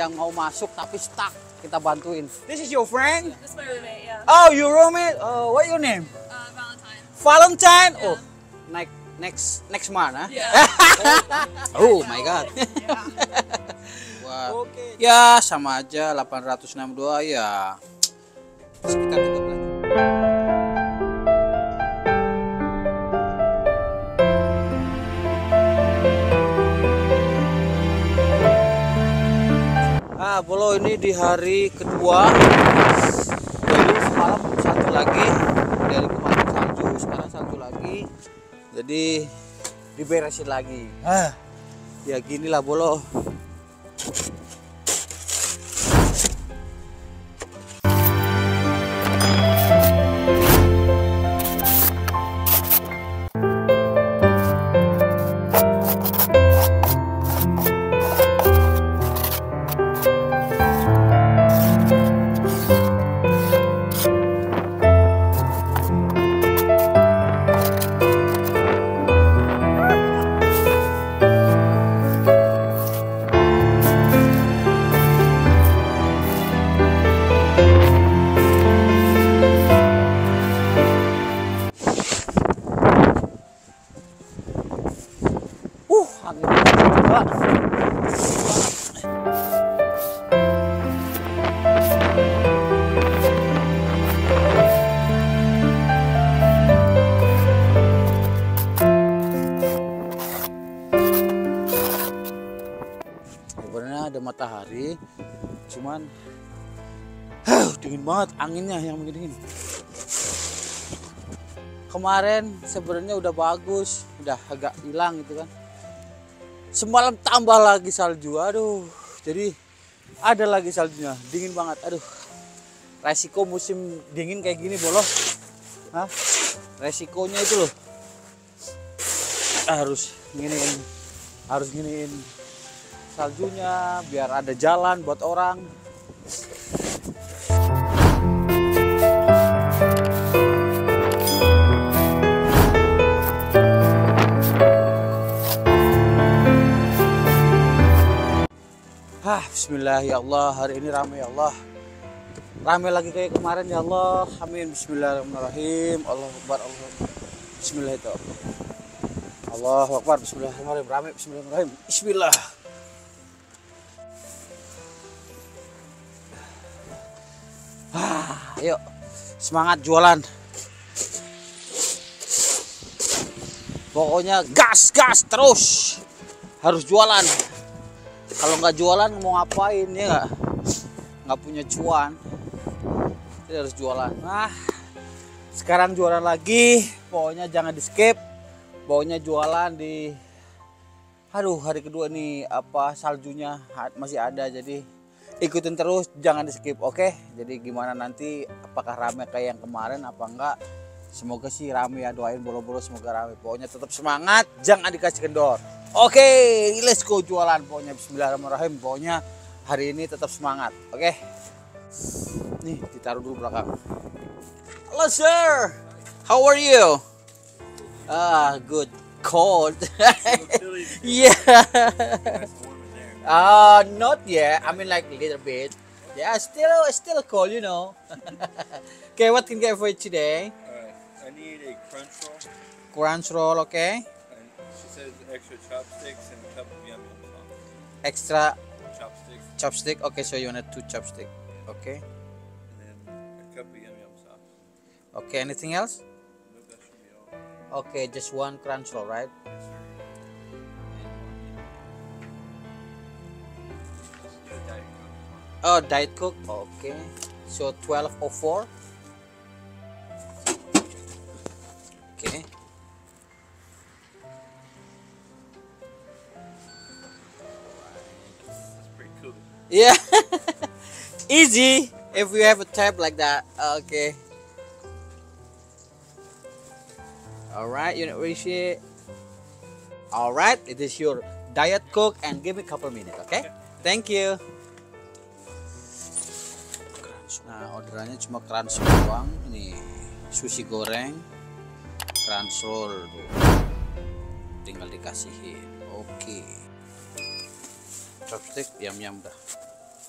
yang mau masuk tapi stuck, kita bantuin. This is your friend? This is my roommate, yeah. Oh, your roommate? Oh, what your name? Valentine. Valentine? Yeah. Oh, next month, huh? Yeah. Oh my God. Yeah. Wah. Ya sama aja 862 ya. Sekitar 13. Nah, Bolo, ini di hari kedua. Jadi semalam satu lagi, dari kemarin salju, sekarang satu lagi. Jadi diberesin lagi. Ya ginilah Bolo. Sebenarnya ada matahari, cuman dingin banget, anginnya yang begini. Kemarin sebenarnya udah bagus, udah agak hilang gitu kan. Semalam tambah lagi salju, aduh. Jadi ada lagi saljunya, dingin banget, aduh. Resiko musim dingin kayak gini Bolo. Hah? Resikonya itu loh. Harus giniin saljunya biar ada jalan buat orang. Bismillah ya Allah, hari ini ramai ya Allah. Ramai lagi kayak kemarin ya Allah. Amin. Bismillahirrahmanirrahim. Allahu Akbar. Bismillahirrahmanirrahim. Allahu Akbar. Bismillahirrahmanirrahim. Ramai. Bismillahirrahmanirrahim. Bismillah. Ayo semangat jualan. Pokoknya gas terus. Harus jualan. Kalau nggak jualan mau ngapain ya nggak punya cuan. Jadi harus jualan. Nah, sekarang jualan lagi. Pokoknya jangan di skip. Pokoknya jualan di. Aduh, hari kedua nih saljunya masih ada. Jadi ikutin terus, jangan di skip, oke? Jadi gimana nanti, apakah rame kayak yang kemarin apa enggak? Semoga sih rame ya, doain Bolo-Bolo semoga rame. Pokoknya tetap semangat, jangan dikasih kendor. Oke, let's go jualan. Pokoknya Bismillahirrahmanirrahim. Pokoknya hari ini tetap semangat, oke? Nih ditaruh dulu belakang. Hello sir, how are you? Good. Cold. Yeah. Not yet. I mean, like a little bit. Yeah, still cold, you know. Okay, what can I get for you today? I need a crunch roll. Crunch roll, okay. And she says extra chopsticks and a cup of yum yum sauce. Extra Chopsticks chopstick. Okay, so you want 2 chopstick. Okay. and then a cup of yum yum sauce. Okay. Anything else? Nope, that should be all. Okay, just 1 crunch roll, right? Yes, sir. Let's do a Diet Coke. Oh, Diet Coke. Okay. So 1204. Okay. That's pretty cool. Yeah. Easy if you have a tab like that. Okay. All right, you appreciate. All right, it is your Diet Coke and give me a couple minutes, okay? Thank you. Nah, orderannya cuma crunch doang. Ini sushi goreng, crunch roll tuh. Tinggal dikasihin. Oke. Chopstick yam dah.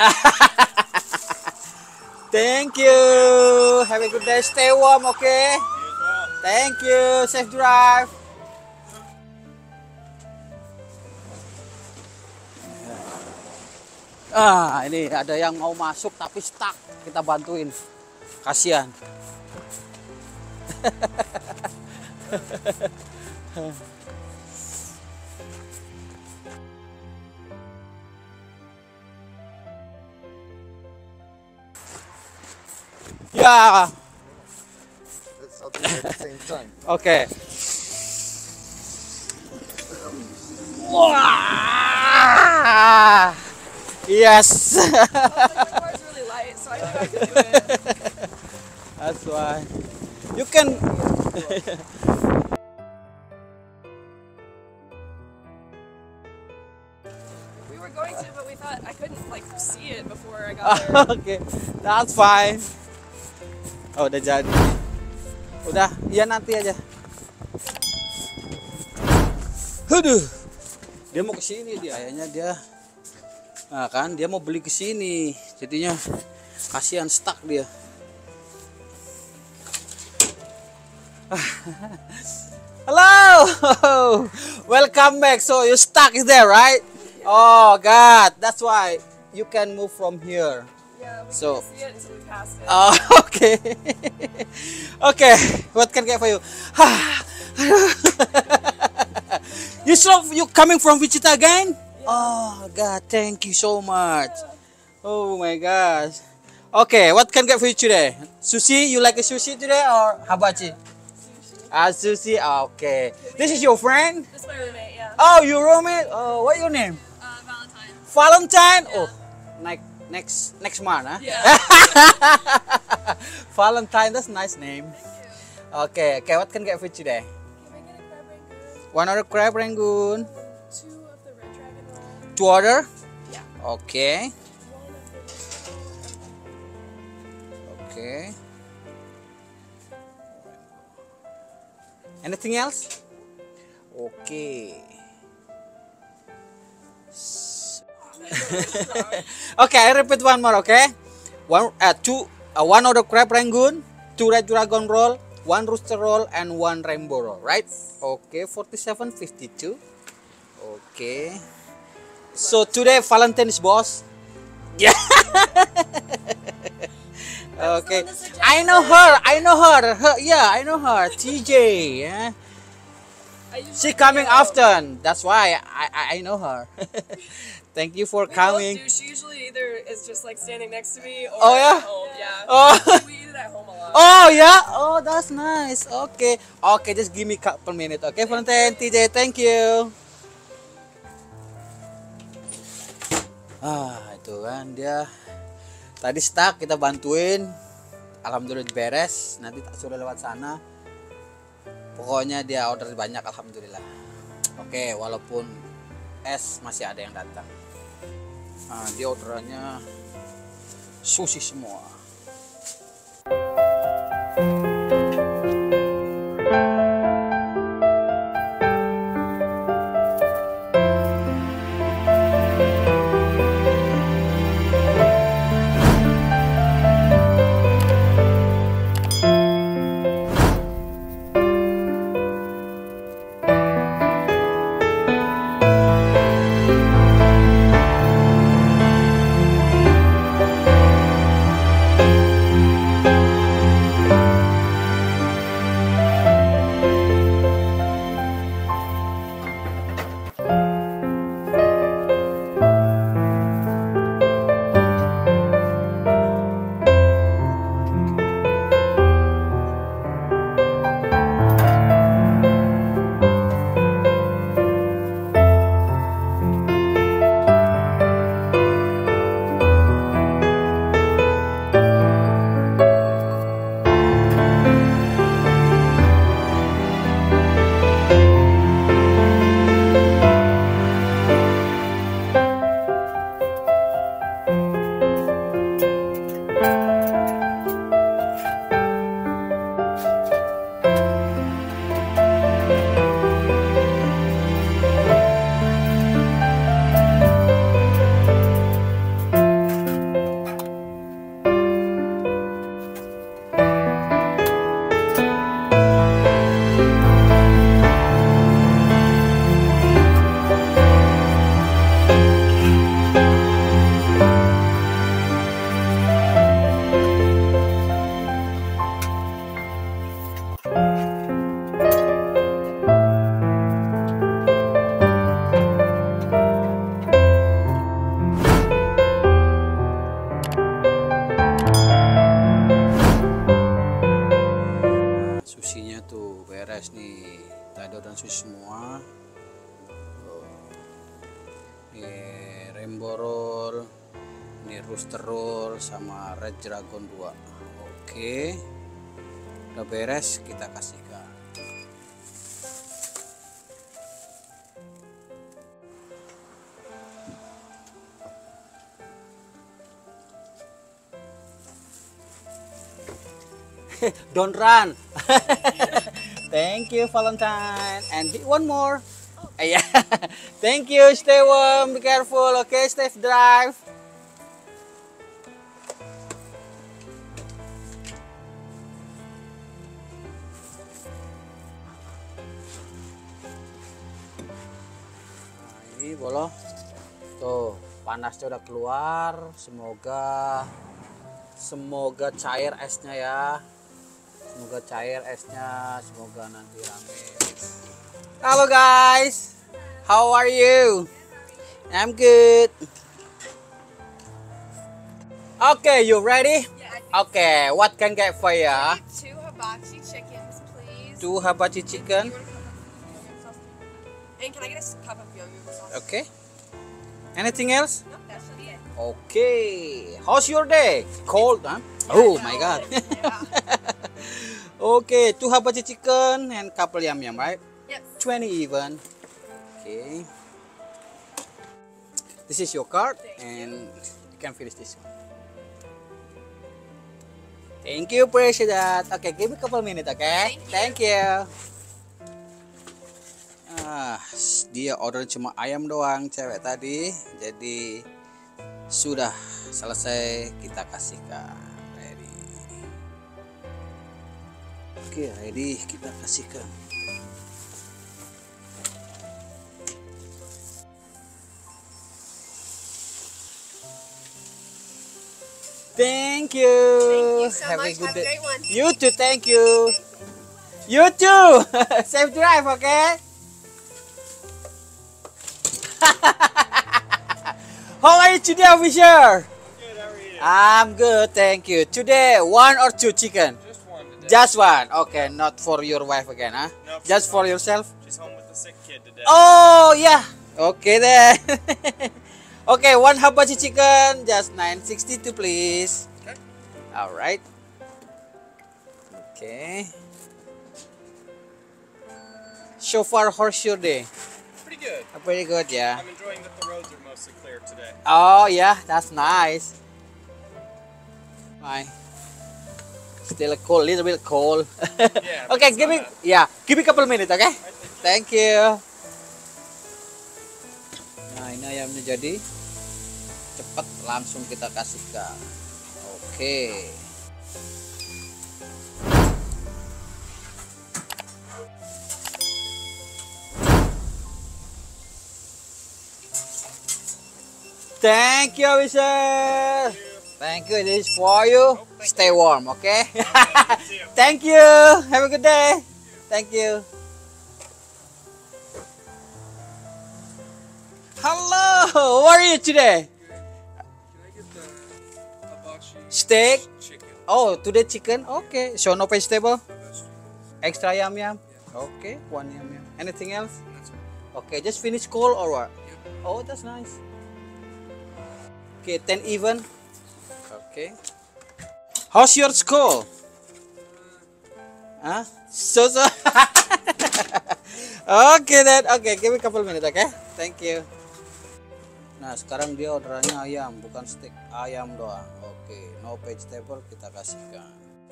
Thank you. Have a good day. Stay warm, okay? Thank you. Safe drive. Ini ada yang mau masuk tapi stuck. Kita bantuin. Kasihan. Yeah. I'll do it at the same time. Okay. Wah! Yes. The bar is really light, so I think I could do it. That's why. You can. We were going to, but we thought I couldn't like see it before I got there. Okay, that's fine. Oh, udah jadi. Udah, iya nanti aja. Aduh. Dia mau ke sini dia, ayahnya dia. Nah, kan dia mau beli ke sini. Jadinya kasihan stuck dia. Hello. Welcome back. So you stuck is there, right? Oh God, that's why you can move from here. Yeah, we So- couldn't see it until we passed it. Oh, okay. Okay, what can I get for you? You coming from Wichita again? Oh God, thank you so much. Oh my gosh. Okay, what can I get for you today? Sushi? You like a sushi today or hibachi? Sushi. Okay. This is your friend? This is my roommate, yeah. Oh, your roommate? Oh, what your name? Valentine. Valentine? Yeah. Oh, next month, huh? Yeah. Valentine, that's a nice name. Okay, what can I get for you today? Can I get a crab rangoon? One order crab rangoon. 2 of the red dragon roll. 2 order? Yeah. Okay. 1 of the Okay. Anything else? Okay. Okay, I repeat one more, okay? One order crab rangoon, 2 red dragon roll, 1 rooster roll, and 1 rainbow roll, right? Okay, 47.52. Okay. So today Valentine's boss. Yeah. Okay. I know her. Yeah, I know her. TJ. Yeah. She coming often. That's why I know her. Thank you for We coming. both do. She usually either is just like standing next to me or Oh, yeah? at home. Yeah. Oh. We eat it at home a lot. Oh yeah. Oh, that's nice. Okay. Okay, just give me a couple minutes. Okay, Valentine, TJ. Thank you. Itu kan dia tadi stuck, kita bantuin. Alhamdulillah beres. Nanti tak suruh lewat sana. Pokoknya dia order banyak, alhamdulillah. Oke, walaupun es masih ada yang datang. Nah, dia orderannya sushi semua. Ini rainbow roll, ini rooster roll sama red dragon 2. Oke, udah beres, kita kasihkan. Don't run. Thank you, Valentine. And one more. Yeah. Thank you. Stay warm. Be careful. Okay, safe drive. Nah, ini boloh. Tuh, panasnya udah keluar. Semoga cair esnya ya. Semoga cair esnya, semoga nanti rame. Halo guys, how are you? I'm good. Okay, you ready? Yeah, Okay, what can get for you? I need 2 hibachi chickens, please. 2 hibachi You chicken. want a cup of yo-yo sauce? And can I get a cup of yo-yo sauce? Okay. Anything else? No, that should be it. Okay. How's your day? Cold, huh? Oh my god. Yeah. Okay, 2 hibachi chicken and couple yum yum, right? Yes. 20 even. Okay. This is your card and you can finish this one. Thank you, President. Okay, give me a couple minutes, okay? Thank you. Dia order cuma ayam doang, cewek tadi. Jadi sudah selesai, kita kasihkan. Ready. Oke, ready, kita kasihkan. Thank you. Thank you so Have a much. good Have day. a great one. You too, thank you. You too. Safe drive, okay? How are you today, officer? Good, how are you? I'm good, thank you. Today, 1 or 2 chicken? Just one today. Just one. Okay, not for your wife again, huh? Nope, Just she's for home. yourself? She's home with the sick kid today. Oh, yeah. Okay then. Okay, 1 hibachi chicken, just 962, please. Okay. All right. Okay. So far, how's your day? Pretty good. Pretty good, yeah. I'm enjoying that the roads are mostly clear today. Oh, yeah, that's nice. Bye. Still a cold, little bit cold. Yeah, but Okay, it's give not me, bad. yeah, give me a couple minutes, okay? Alright, Thank you. Nah, ini ayamnya jadi cepat, langsung kita kasihkan. Oke. Thank you, officer. Thank you. This is for you. Stay warm, okay? Thank you. Have a good day. Thank you. Hello. How are you today? Can I get the hibachi Steak. chicken? Oh, today chicken. Okay. So no vegetable. No vegetables. Extra yum yum. Yeah. Okay. 1 yum yum. Anything else? That's all. Okay. Just finish cold or what? Yep. Oh, that's nice. Okay. 10 even. Okay. How's your school? Huh? So. Okay then. Okay. Give me a couple minutes. Okay. Thank you. Nah, sekarang dia orderannya ayam, bukan steak, ayam doang. Oke, no vegetable kita kasihkan.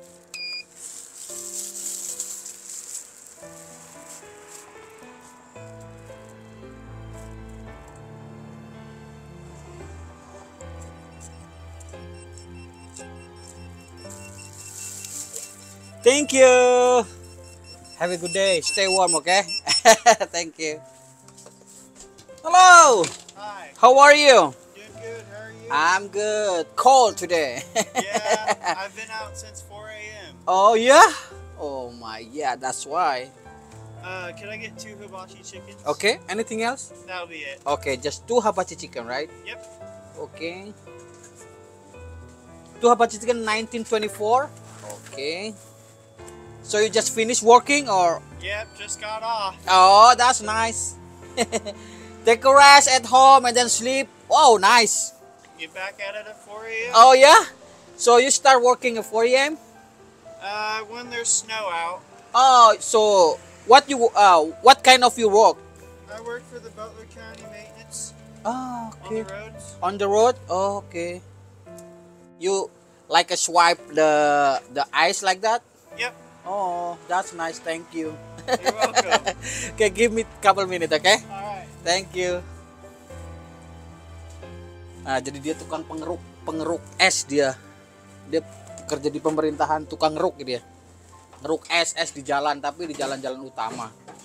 Thank you. Have a good day. Stay warm, okay? Thank you. Hello. Hi, How are you? doing good. How are you? I'm good. Cold today. Yeah, I've been out since 4 a.m. Oh yeah? Oh my, yeah, that's why. Can I get 2 hibachi chickens? Okay, anything else? That'll be it. Okay, just 2 hibachi chicken, right? Yep. Okay. 2 hibachi chicken 1924. Okay. So you just finished working or Yep, just got off. Oh, that's nice. Take a rest at home and then sleep. Oh, nice. Get back at it at 4 a.m. Oh yeah. So you start working at 4 a.m. When there's snow out. Oh, so what kind of you work? I work for the Butler County Maintenance Oh, on the okay. roads. On the road? Oh, okay. You like a swipe the ice like that? Yep, Oh, that's nice. Thank you. you're welcome. Okay, give me a couple minutes, okay? Alright. Thank you. Nah, jadi dia tukang pengeruk es dia. Dia kerja di pemerintahan, tukang ngeruk dia. Ngeruk es di jalan, tapi di jalan-jalan utama.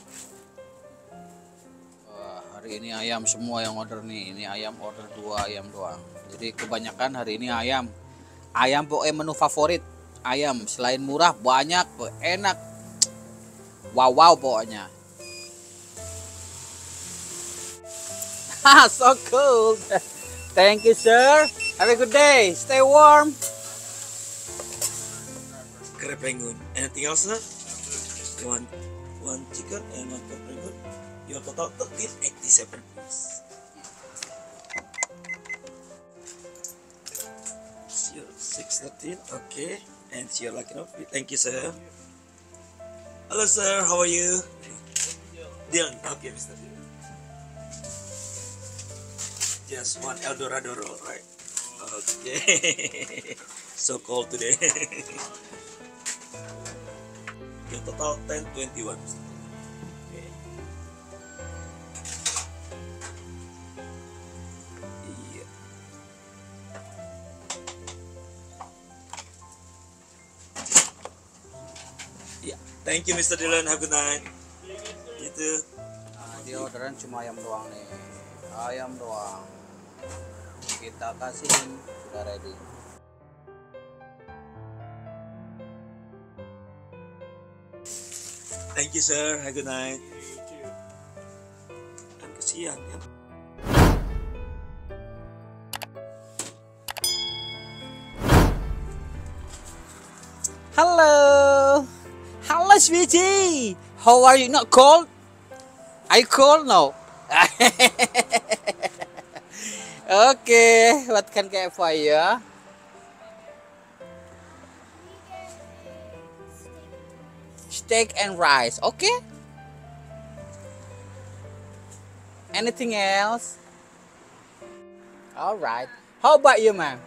Wah, hari ini ayam semua yang order nih. Ini ayam order 2 ayam doang. Jadi kebanyakan hari ini ayam. Ayam pokoknya menu favorit. Ayam selain murah banyak, enak. Wow pokoknya. So cool. Thank you, sir. Have a good day. Stay warm. Crab rangoon. Anything else, sir? One chicken and one crab rangoon. Your total 1387 please. Your 613. Okay. And you're lucky enough. Thank you, sir. Hello, sir. How are you? Dylan. Okay, Mr. Dylan. Just one Eldorado roll, right? Okay. So cold today. Your total 1021. Okay. Yeah. Yeah. Thank you, Mr. Dylan. Have a good night. You too. Nah, dia orderan cuma ayam doang nih. Ayam doang. Kita kasihin, sudah ready. Thank you, sir. Have a good night. Kan kesian ya. Hello, sweetie. How are you? Not cold? Are you cold? No. Okay, what can I get for you? Steak and rice. Okay. Anything else? All right. How about you, ma'am?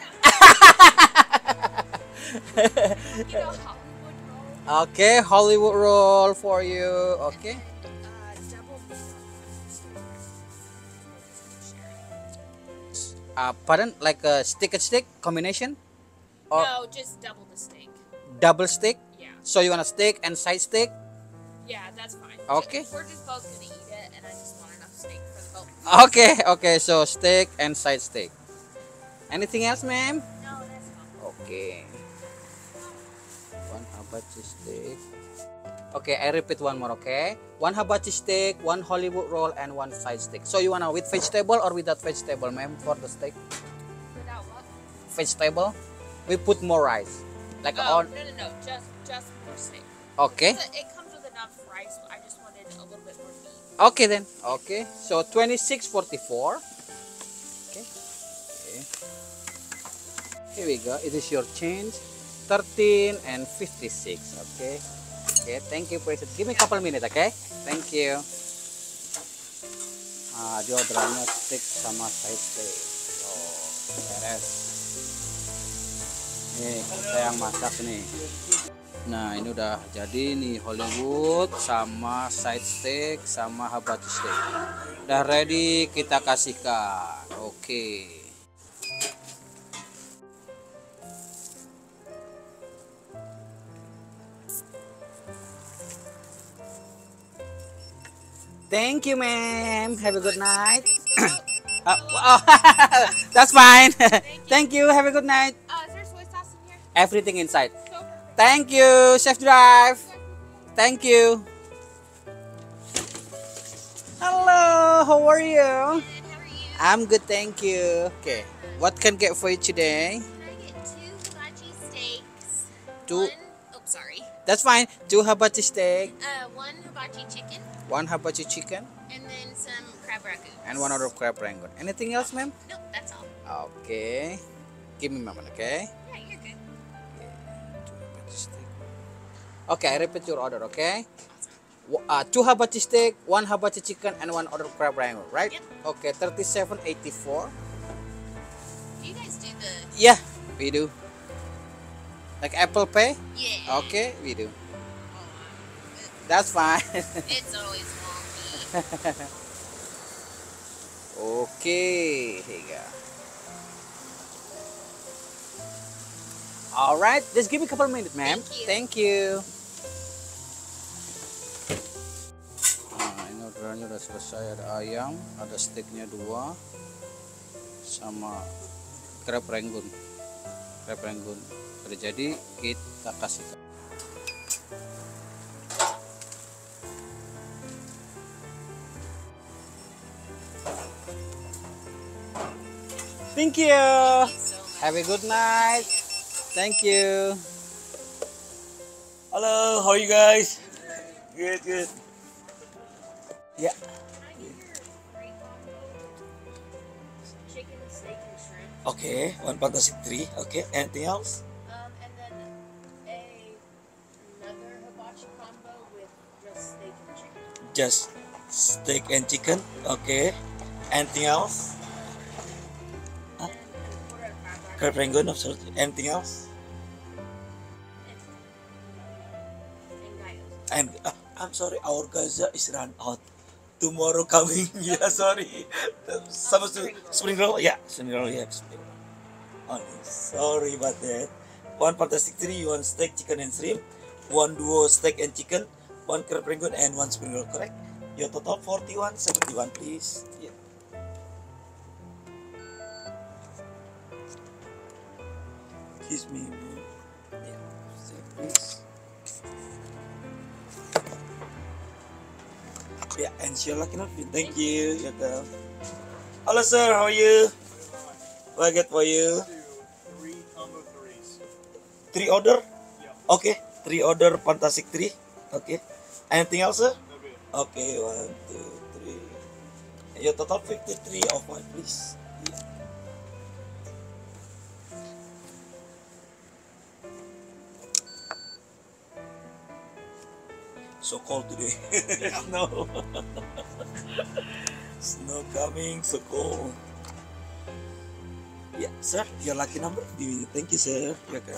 You know, Hollywood roll. Okay, Hollywood roll for you. Okay. Double. Pardon, like a stick and stick combination, or No, just double the steak. double stick. Yeah. So you want a steak and side steak? Yeah, that's fine. Okay. We're just both gonna eat it, and I just want enough steak for the both. Okay. So steak and side steak. Anything else, ma'am? No, that's fine. Okay. One hibachi steak. Okay, I repeat one more. Okay, one hibachi steak, one Hollywood roll, and one side steak. So you wanna with vegetable or without vegetable, ma'am, for the steak? Without what? Vegetable. We put more rice, like Oh, on. no. Just more steak. Okay. It comes with enough rice. I just wanted a little bit more meat. Okay then. Okay. So 26.44. Okay. Here we go. It is your change. 13 and 56. Okay. Okay. Thank you, President. Give me a couple minutes. Okay. Thank you. Dia orderannya steak sama side steak. Oh, beres. Nih, saya yang masak nih. Nah, ini udah jadi nih Hollywood sama side steak sama hibachi steak. Udah ready, kita kasihkan. Oke. Thank you, ma'am. Have a good night. That's fine. Thank you. Have a good night. Is there soy sauce in here? Everything inside. So perfect. Thank you, Chef Drive. Thank you. Hello, how are you? Good, how are you? I'm good, thank you. Okay, what can I get for you today? Can I get 2 hibachi steaks? Two- One, oh, sorry. That's fine. 2 hibachi steak, One hibachi chicken, 1 hibachi chicken, and then some crab ragout. and 1 order crab rangoon. Anything else, ma'am? Nope, that's all. Okay. Give me a moment, okay? Yeah, you're good. 2 hibachi steak. Okay, I repeat your order, okay? 2 hibachi steak, 1 hibachi chicken, and 1 order crab rangoon, right? Yep. Okay, 37.84. Do you guys do the? Yeah, we do. Like Apple Pay? Yeah. Okay, we do. Oh, That's fine. it's always wonky. Okay, here you go. All right, just give me a couple of minutes, ma'am. Thank you. Nah, ini orderannya udah selesai. Ada ayam, ada steaknya 2, sama crab rangoon. Crab rangoon udah jadi, kita kasih. Thank you. Thank you so much. Have a good night. Thank you. Hello, how are you guys? Good, good. Yeah. Chicken, steak, and shrimp. Okay, 1 fantastic 3. Okay, anything else? And then another hibachi combo with just steak and chicken. Just steak and chicken. Okay. Anything else? And a quarter of crab ragout. Crab rangoon, absolutely. Anything else? And gyros. And I'm sorry, our gaza is run out. Tomorrow coming. Yeah, sorry. Some spring roll. Yeah, spring roll. Yeah, spring roll. Only. Sorry about that. 1 fantastic 3, 1 steak, chicken and shrimp. 1 duo steak and chicken. 1 crab rangoon and 1 spring roll. Correct? Your total 41.71, please. Yeah. Excuse me. Yeah. Please. Yeah, and you're lucky enough. Thank you. Hello, sir. How are you? What I get for you? 3 combo 3s. 3 order? Yeah. Okay. 3 order fantastic 3. Okay. Anything else, sir? No good. Okay. 1, 2, 3. Your total 53 of 1, please. Yeah. So cold today. Snow. Snow coming, so cold. Yeah, sir, your lucky number. Thank you, sir. Yeah, girl.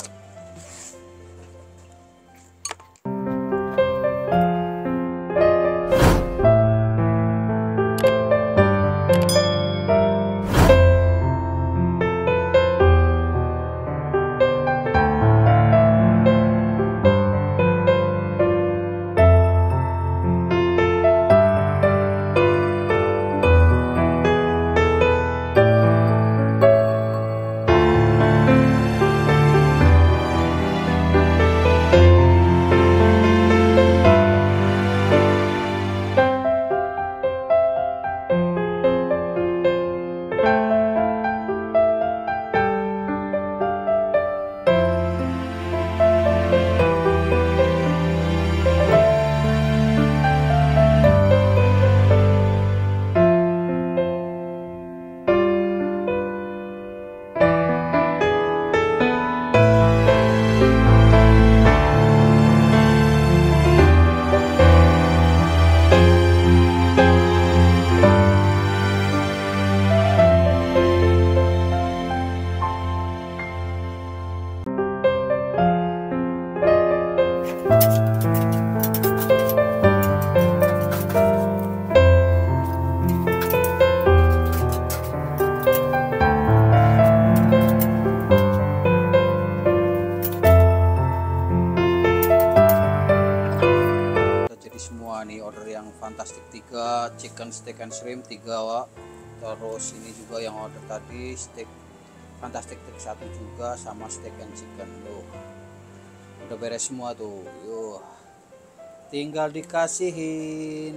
fantastic 3, chicken steak and shrimp 3, Wak. Terus ini juga yang order tadi steak fantastic 3 1 juga sama steak and chicken. Tuh udah beres semua tuh. Yuh, tinggal dikasihin.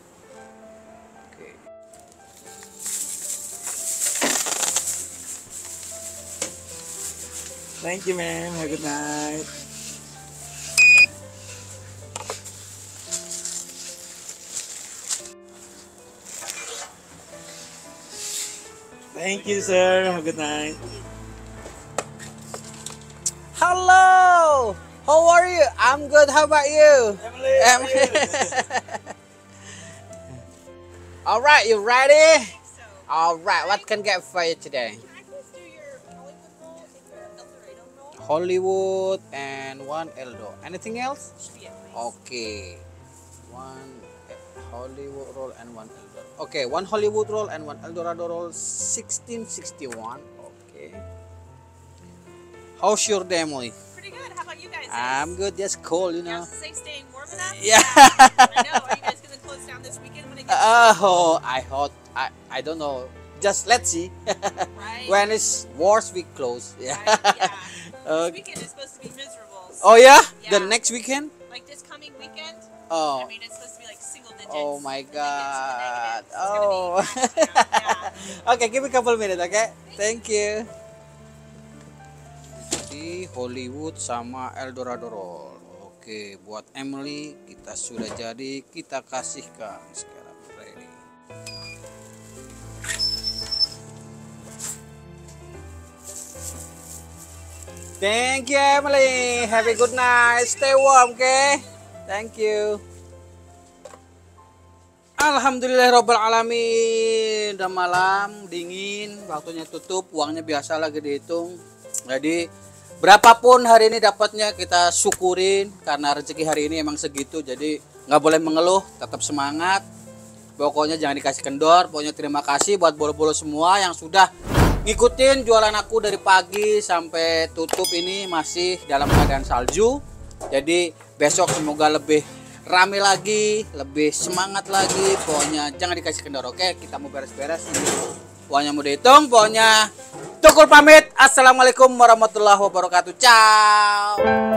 Oke. Thank you, ma'am. Have a good night. Thank you, sir. Have a good night. Hello. How are you? I'm good. How about you? Emily, how are you? All right, you ready? So, All right, what can get for you today? can I please do your Hollywood roll and your El Dorado roll? Hollywood and one Eldo. Anything else? Should be it, please. Okay. One Hollywood roll and one Eldorado. Okay, one Hollywood roll and one Eldorado roll. 1661. Okay. How's your day, Emily? Pretty good. How about you guys? I'm good. Just cold, you I know. was to say staying warm enough. Yeah. I know. Are you guys gonna close down this weekend when it gets Oh, I don't know. Just let's see. right? When it's worse, we close. Yeah. Right, yeah. This Okay. weekend is supposed to be miserable. Oh yeah? Yeah. The next weekend? Like this coming weekend. Oh. I mean, it's supposed to be like single digits. Oh my the God. negatives, the negatives. It's Oh. gonna be yeah. Okay, give me a couple minutes, okay? Thank you. Jadi Hollywood sama Eldorado roll. Oke, buat Emily kita sudah jadi, kita kasihkan sekarang. Ready. Thank you, Emily. Have a good night. Stay warm, okay? Thank you. Alhamdulillah Rabbil Alamin. Udah malam, dingin, waktunya tutup, uangnya biasa lagi dihitung. Jadi berapapun hari ini dapatnya kita syukurin karena rezeki hari ini emang segitu. Jadi nggak boleh mengeluh, tetap semangat. Pokoknya jangan dikasih kendor. Pokoknya terima kasih buat bolo-bolo semua yang sudah ngikutin jualan aku dari pagi sampai tutup ini masih dalam keadaan salju. Jadi besok semoga lebih rame lagi, lebih semangat lagi. Pokoknya jangan dikasih kendor, oke? Kita mau beres-beres ini. Pokoknya mau dihitung, pokoknya Tukul pamit. Assalamualaikum warahmatullahi wabarakatuh. Ciao.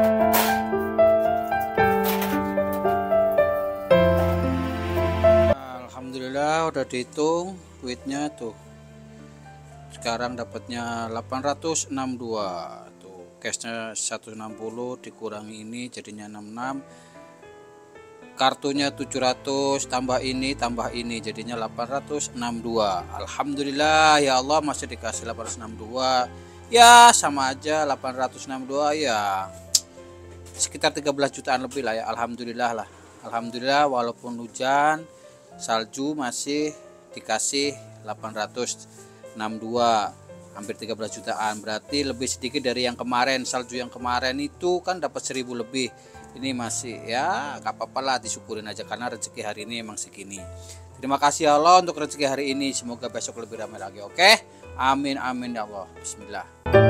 Alhamdulillah udah dihitung duitnya tuh. Sekarang dapatnya 862. Tuh, cashnya 160 dikurangi ini jadinya 66. Kartunya 700 tambah ini jadinya 862. Alhamdulillah ya Allah masih dikasih 862. Ya sama aja 862 ya sekitar 13 jutaan lebih lah ya. Alhamdulillah lah. Alhamdulillah walaupun hujan salju masih dikasih 862, hampir 13 jutaan. Berarti lebih sedikit dari yang kemarin. Salju yang kemarin itu kan dapat 1000 lebih. Ini masih ya gak apa-apa lah, disyukurin aja karena rezeki hari ini emang segini. Terima kasih ya Allah untuk rezeki hari ini. Semoga besok lebih ramai lagi, oke? Amin amin ya Allah. Bismillah.